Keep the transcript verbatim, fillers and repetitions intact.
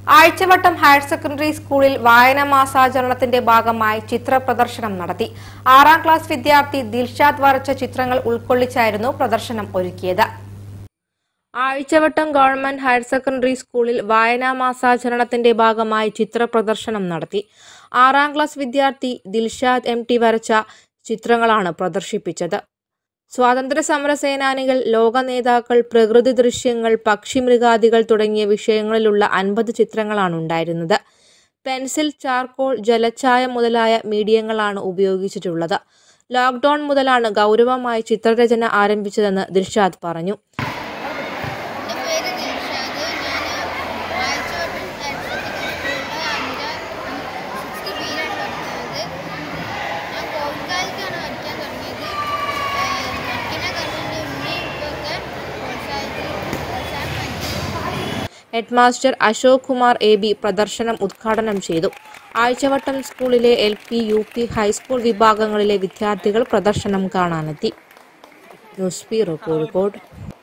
ആഴ്ചവട്ടം higher secondary സ്കൂളിൽ വായനാ മാസാചരണത്തിന്റെ ഭാഗമായി ചിത്ര പ്രദർശനം നടത്തി. ആറാം ക്ലാസ് വിദ്യാർത്ഥി ദിൽഷാദ് വരച്ച ചിത്രങ്ങൾ ഉൾക്കൊള്ളിച്ചായിരുന്നു പ്രദർശനം ഒരുക്കിയത്. ആഴ്ചവട്ടം ഗവൺമെന്റ് ഹയർ സെക്കൻഡറി സ്കൂളിൽ വായനാ മാസാചരണത്തിന്റെ ഭാഗമായി ചിത്ര പ്രദർശനം നടത്തി. ആറാം ക്ലാസ് വിദ്യാർത്ഥി ദിൽഷാദ് എം ടി വരച്ച ചിത്രങ്ങളാണ് പ്രദർശിപ്പിച്ചത്. സ്വാതന്ത്ര്യ സമര സേനാനികൾ, ലോക നേതാക്കൾ, പ്രകൃതി ദൃശ്യങ്ങൾ, പക്ഷിമൃഗാദികൾ തുടങ്ങിയ വിഷയങ്ങളിലുള്ള അൻപത് ചിത്രങ്ങളാണ് ഉണ്ടായിരുന്നത്. പെൻസിൽ, ചാർക്കോൾ, ജലഛായ മുതലായ മീഡിയങ്ങളാണ് ഉപയോഗിച്ചിട്ടുള്ളത്. ലോക്ക്ഡൌൺ മുതലാണ് ഗൗരവമായി ചിത്രരചന ആരംഭിച്ചതെന്ന് ദിൽഷാദ് പറഞ്ഞു. Headmaster Ashok Kumar A B പ്രദർശനം ഉദ്ഘാടനം ചെയ്തു. ആഴ്ചവട്ടം സ്കൂളിലെ L P, U P, high school വിഭാഗങ്ങളിലെ വിദ്യാർത്ഥികൾ പ്രദർശനം കാണാനെത്തി. News bureau, Kozhikode.